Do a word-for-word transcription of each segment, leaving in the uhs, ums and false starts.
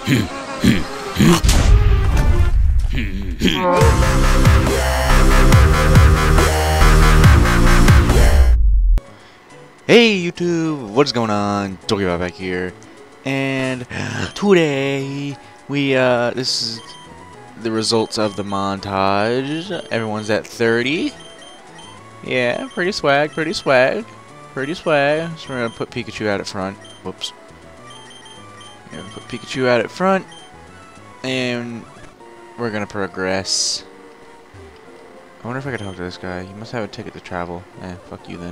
Hey YouTube, what is going on? Tokyo back here, and today we uh this is the results of the montage. Everyone's at thirty. Yeah, pretty swag, pretty swag, pretty swag. So we're gonna put Pikachu out at front. Whoops. We're gonna put Pikachu out at front, and we're gonna progress. I wonder if I could talk to this guy. He must have a ticket to travel. Eh, fuck you then.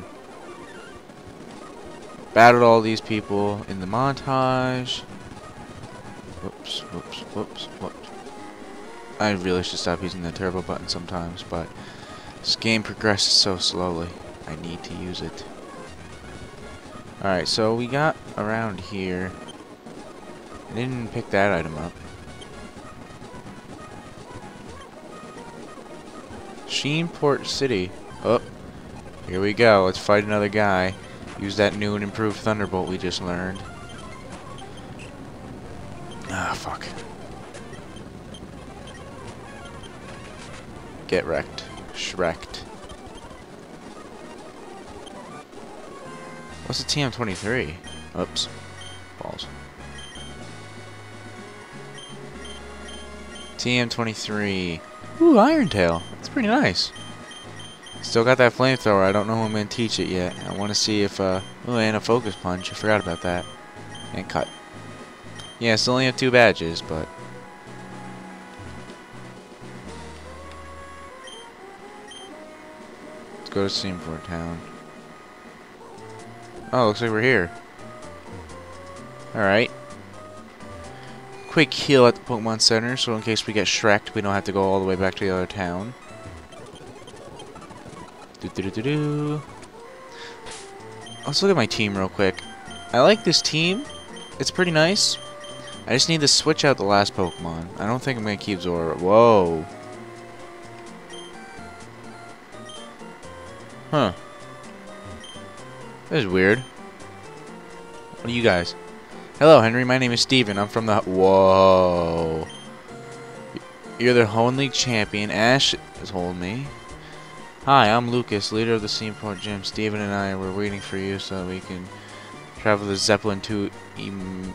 Battled all these people in the montage. Whoops, whoops, whoops, whoops. I really should stop using the turbo button sometimes, but this game progresses so slowly. I need to use it. Alright, so we got around here. I didn't pick that item up. Sheenport City. Oh, here we go. Let's fight another guy. Use that new and improved Thunderbolt we just learned. Ah, fuck. Get wrecked. Shreked. What's the T M twenty-three? Oops. Balls. T M twenty-three. Ooh, Iron Tail. That's pretty nice. Still got that flamethrower. I don't know who I'm going to teach it yet. I want to see if, uh... oh, and a focus punch. I forgot about that. And cut. Yeah, I still only have two badges, but... let's go to Sheenport Town. Oh, looks like we're here. Alright. Quick heal at the Pokemon Center, so in case we get Shreked, we don't have to go all the way back to the other town. Do, do, do, do, do. Let's look at my team real quick. I like this team. It's pretty nice. I just need to switch out the last Pokemon. I don't think I'm going to keep Zora. Whoa. Huh. That is weird. What are you guys? Hello, Henry. My name is Steven. I'm from the... Whoa. You're the Hoenn League champion. Ash has told me. Hi, I'm Lucas, leader of the Sheenport Gym. Steven and I were waiting for you so that we can travel the Zeppelin to Imetari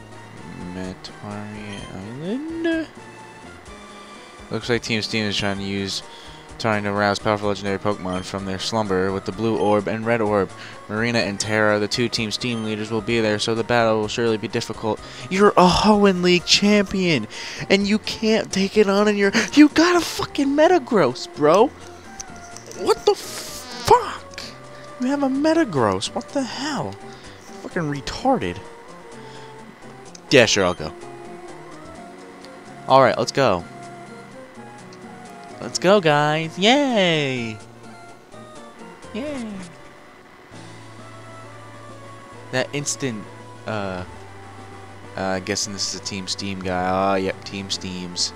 Island. Looks like Team Steven is trying to use trying to rouse powerful legendary Pokemon from their slumber with the blue orb and red orb. Marina and Terra, the two Team Steam leaders, will be there, so the battle will surely be difficult. You're a Hoenn League champion, and you can't take it on in your... You got a fucking Metagross, bro! What the fuck? You have a Metagross. What the hell? Fucking retarded. Yeah, sure, I'll go. Alright, let's go. Let's go, guys. Yay! Yay! That instant, uh... uh guessing this is a Team Steam guy. Ah, oh, yep, Team Steams.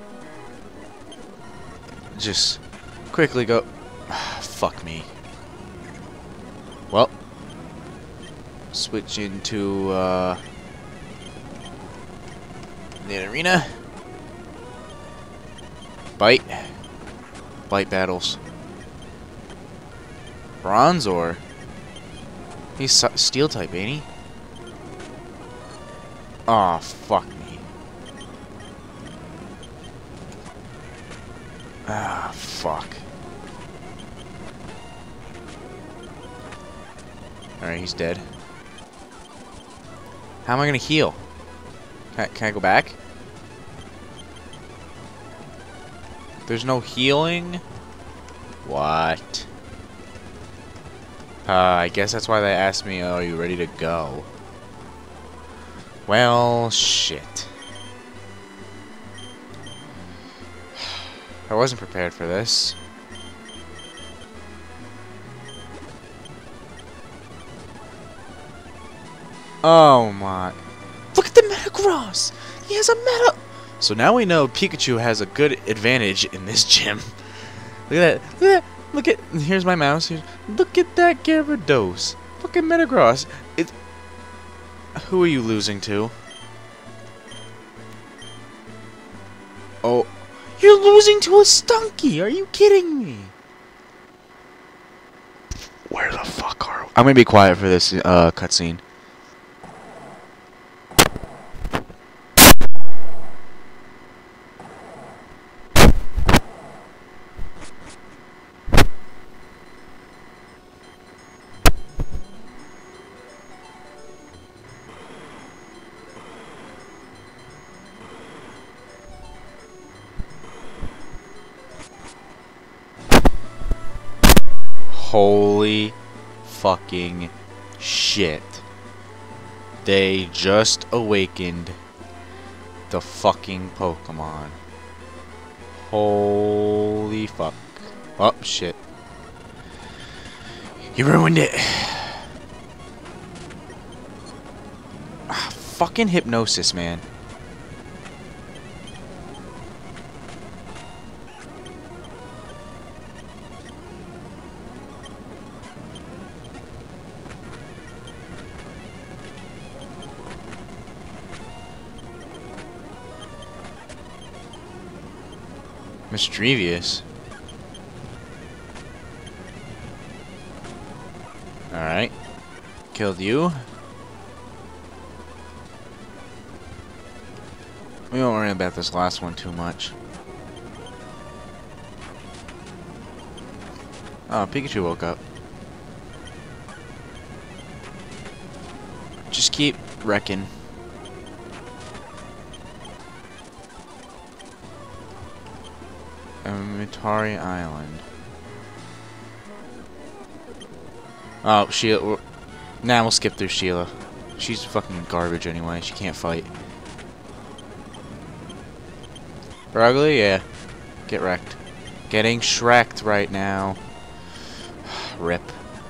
Just quickly go... fuck me. Well, switch into uh, the arena. Bite. Bite battles. Bronzor. He's steel type, ain't he? Aw, oh, fuck me. Ah, fuck. Alright, he's dead. How am I gonna heal? Can I, can I go back? There's no healing? What? Uh, I guess that's why they asked me, oh, are you ready to go? Well, shit. I wasn't prepared for this. Oh my. Look at the Metagross! He has a Meta... So now we know Pikachu has a good advantage in this gym. Look at that. Look at that. Look at... Here's my mouse. Here's, look at that Gyarados. Fucking Metagross. It... Who are you losing to? Oh, you're losing to a Stunky. Are you kidding me? Where the fuck are we? I'm gonna be quiet for this uh, cutscene. Holy fucking shit. They just awakened the fucking Pokemon. Holy fuck. Oh, shit. You ruined it. Ah, fucking Hypnosis, man. Mischievous. Alright. Killed you. We won't worry about this last one too much. Oh, Pikachu woke up. Just keep wrecking. Mitari Island. Oh, Sheila. Nah, we'll skip through Sheila. She's fucking garbage anyway. She can't fight. Ugly? Yeah. Get wrecked. Getting Shrek'd right now. Rip.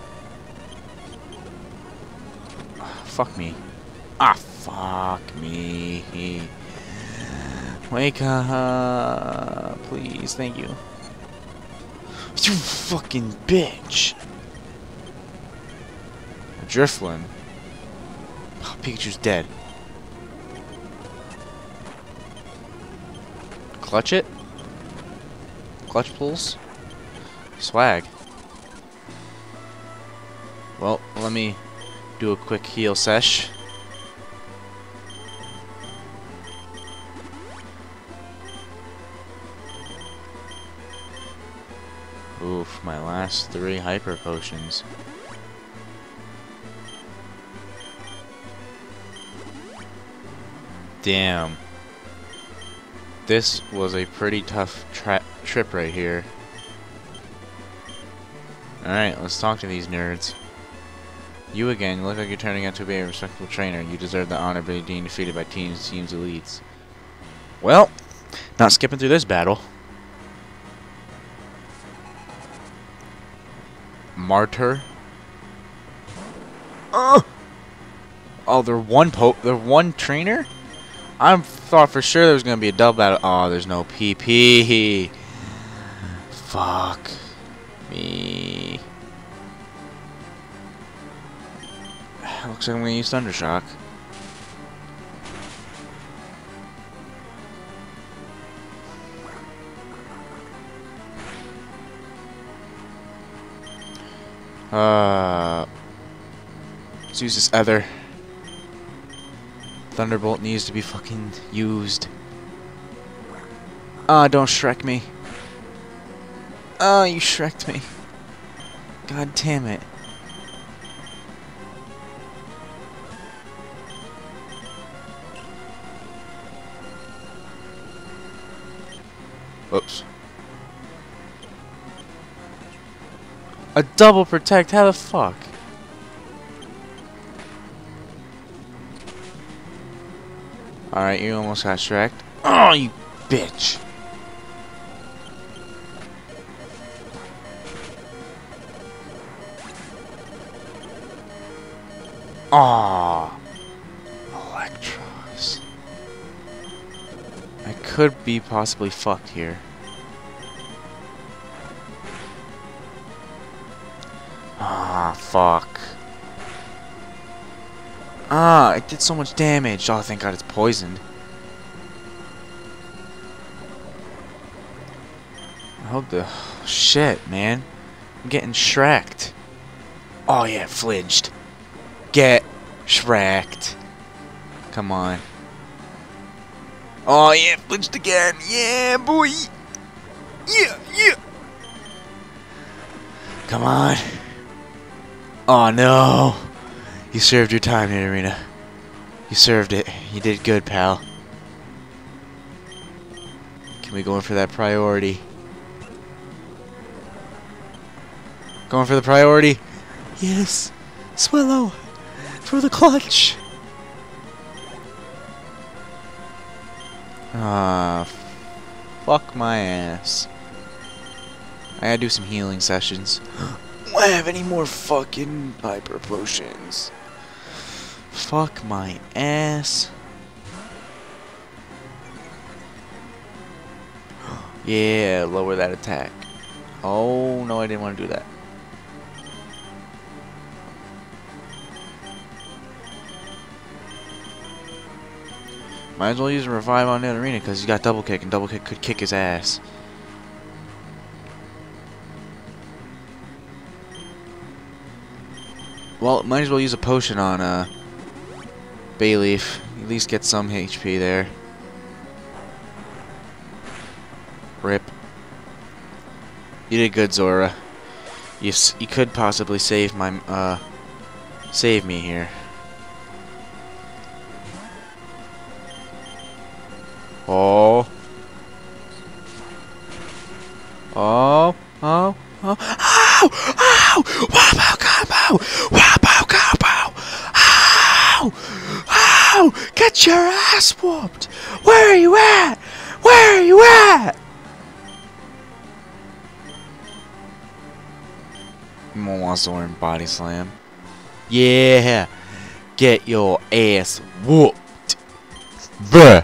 Fuck me. Ah, fuck me. Wake up, please. Thank you. You fucking bitch. Drifloon. Oh, Pikachu's dead. Clutch it? Clutch pulls? Swag. Well, let me do a quick heal sesh. Oof, my last three hyper potions. Damn. This was a pretty tough tra trip right here. Alright, let's talk to these nerds. You again, you look like you're turning out to be a respectable trainer. You deserve the honor of being defeated by teams, teams elites. Well, not skipping through this battle. Martyr. Uh! Oh, they're one po they're one trainer? I thought for sure there was gonna be a double battle. Oh, there's no P P. Fuck me. Looks like I'm gonna use Thundershock. Uh, let's use this other. Thunderbolt needs to be fucking used. Ah, uh, don't Shrek me. Oh, you Shrek'd me. God damn it. Whoops. A double protect? How the fuck? Alright, you almost got Shrek'd. Oh, you bitch. Aww. Electros. I could be possibly fucked here. Ah, fuck. Ah, it did so much damage. Oh, thank God it's poisoned. Oh, the shit, man. I'm getting shreked. Oh, yeah, flinched. Get shreked. Come on. Oh, yeah, flinched again. Yeah, boy. Yeah, yeah. Come on. Oh, no. You served your time, Nidorina. You served it. You did good, pal. Can we go in for that priority? Going for the priority. Yes. Swallow. For the clutch. Ah. Fuck my ass. I gotta do some healing sessions. Do I have any more fucking Piper potions? Fuck my ass. Yeah, lower that attack. Oh, no, I didn't want to do that. Might as well use a revive on Nidorina because he's got double kick, and double kick could kick his ass. Well, might as well use a potion on uh, Bayleaf. At least get some H P there. Rip. You did good, Zora. You s you could possibly save my uh save me here. Oh. Oh. Oh. Oh. Ow! Ow! Wombo combo! Wombo combo! Ow! Ow! Get your ass whooped! Where are you at? Where are you at? Momo wants to learn body slam. Yeah! Get your ass whooped! Bruh!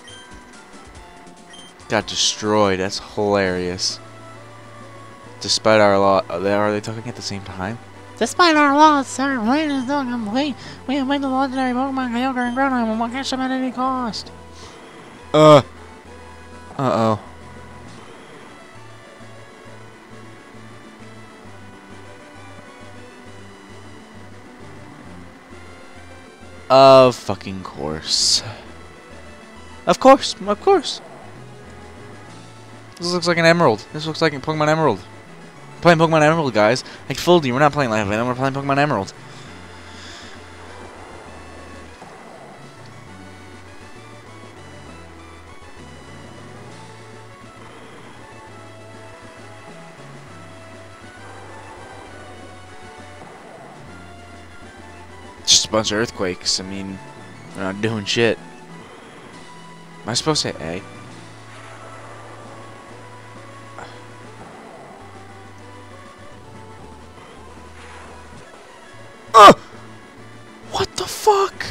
Got destroyed. That's hilarious. Despite our law, are they, are they talking at the same time? Despite our loss, sir, plan is still complete. We have made the legendary Pokemon Kyogre and Groudon and we'll catch them at any cost. Uh. Uh-oh. Of fucking course. Of course, of course. This looks like an emerald. This looks like a Pokemon Emerald. We're playing Pokemon Emerald, guys. I fooled you. We're not playing Life Venom. We're playing Pokemon Emerald. Just a bunch of earthquakes. I mean, they're not doing shit. Am I supposed to say A? Uh! What the fuck?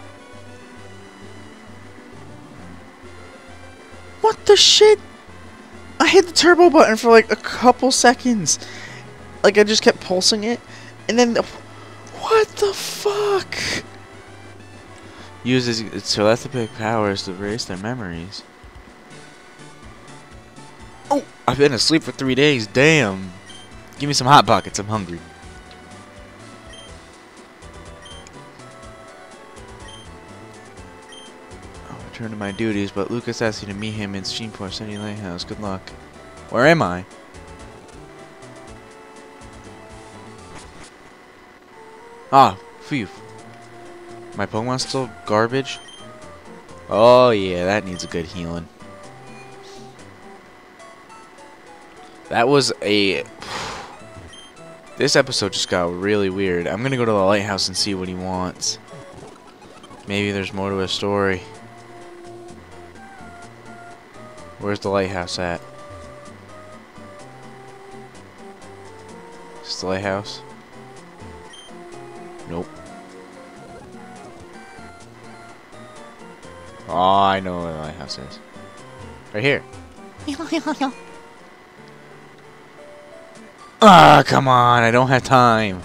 What the shit? I hit the turbo button for like a couple seconds. Like I just kept pulsing it. And then... The, what the fuck? Uses its telepathic powers to erase their memories. Oh! I've been asleep for three days. Damn. Give me some Hot Pockets. I'm hungry. Return to my duties, but Lucas asked you to meet him in Steamport City Lighthouse. Good luck. Where am I? Ah, phew. My Pokemon's still garbage? Oh yeah, that needs a good healing. That was a... This episode just got really weird. I'm gonna go to the lighthouse and see what he wants. Maybe there's more to his story. Where's the lighthouse at? Is this the lighthouse? Nope. Oh, I know where the lighthouse is. Right here. Ah, come on, I don't have time.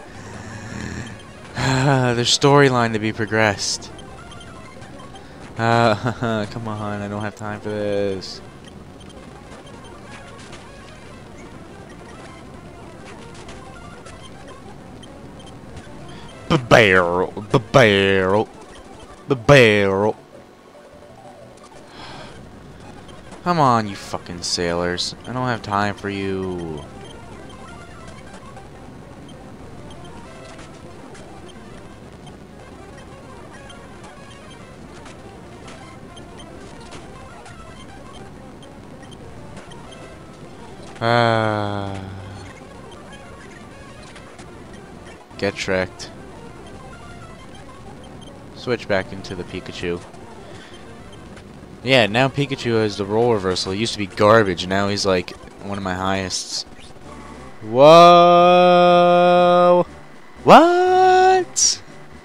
There's storyline to be progressed. Uh, come on, I don't have time for this. barrel, the barrel, the barrel. Come on, you fucking sailors. I don't have time for you. Ah. Get tricked. Switch back into the Pikachu. Yeah, now Pikachu has the role reversal. He used to be garbage, now he's like one of my highest. Whoa! What?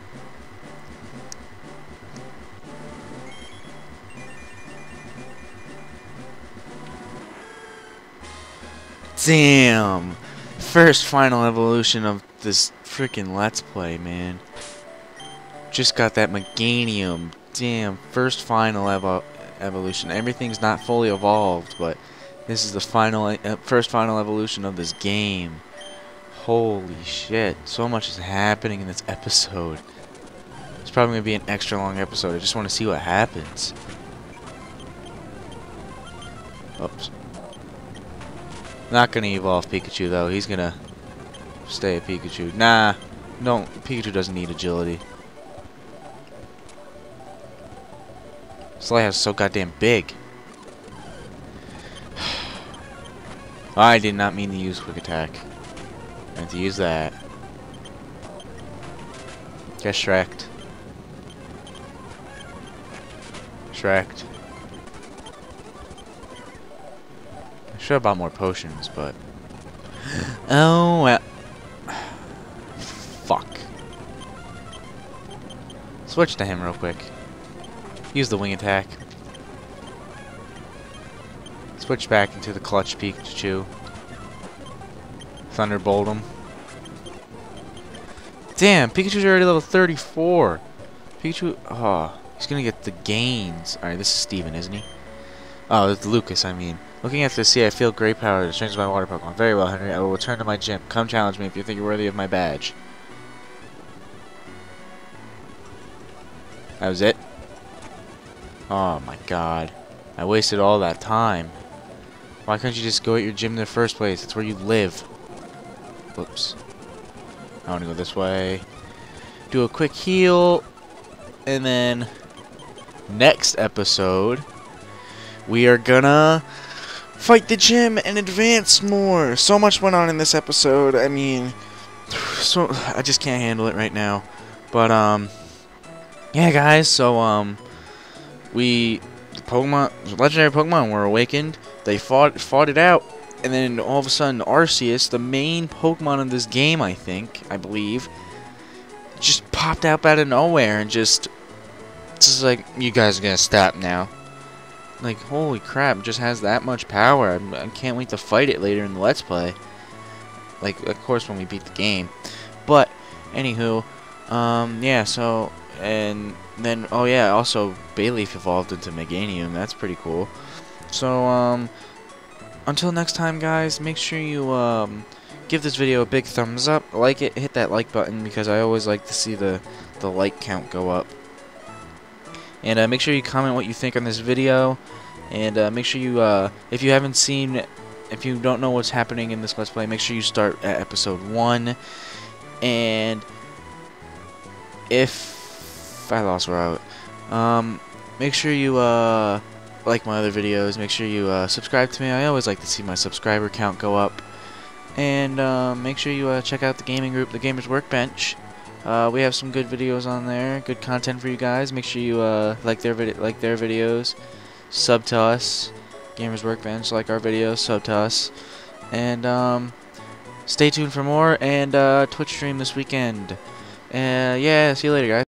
Damn! First final evolution of this freaking Let's Play, man. Just got that Meganium. Damn, first final evo evolution. Everything's not fully evolved, but this is the final, uh, first final evolution of this game. Holy shit. So much is happening in this episode. It's probably going to be an extra long episode. I just want to see what happens. Oops. Not gonna evolve Pikachu though. He's gonna stay a Pikachu. Nah, no. Pikachu doesn't need agility. Slayhouse is so goddamn big. I did not mean to use Quick Attack. I meant to use that. Get Shrek'd. Shrek'd. I should have bought more potions, but... Oh, well. Fuck. Switch to him real quick. Use the wing attack. Switch back into the clutch Pikachu. Thunderbolt him. Damn, Pikachu's already level thirty-four. Pikachu, oh, he's gonna get the gains. Alright, this is Steven, isn't he? Oh, it's Lucas, I mean. Looking at this, see, I feel great power to change my water Pokemon. Very well, Henry. I will return to my gym. Come challenge me if you think you're worthy of my badge. That was it? Oh my god. I wasted all that time. Why couldn't you just go at your gym in the first place? That's where you live. Whoops. I want to go this way. Do a quick heal. And then... next episode... we are gonna... fight the gym and advance more. So much went on in this episode. I mean... so I just can't handle it right now. But, um... yeah, guys. So, um... we... the Pokemon... the legendary Pokemon were awakened. They fought fought it out. And then, all of a sudden, Arceus, the main Pokemon in this game, I think, I believe... just popped out out of nowhere and just... just like, you guys are gonna stop now. Like, holy crap, it just has that much power. I'm, I can't wait to fight it later in the Let's Play. Like, of course, when we beat the game. But, anywho, um, yeah, so, and then, oh yeah, also, Bayleaf evolved into Meganium. That's pretty cool. So, um, until next time, guys, make sure you, um, give this video a big thumbs up, like it, hit that like button, because I always like to see the, the like count go up. And uh, make sure you comment what you think on this video. And uh, make sure you, uh, if you haven't seen, if you don't know what's happening in this Let's Play, make sure you start at episode one. And if I lost where I was, um, make sure you uh, like my other videos. Make sure you uh, subscribe to me. I always like to see my subscriber count go up. And uh, make sure you uh, check out the gaming group, the Gamers Workbench. Uh, we have some good videos on there, good content for you guys. Make sure you uh, like their vid like their videos, sub to us, Gamers Workbench, like our videos, sub to us, and um, stay tuned for more. And uh, Twitch stream this weekend. Uh, yeah, see you later, guys.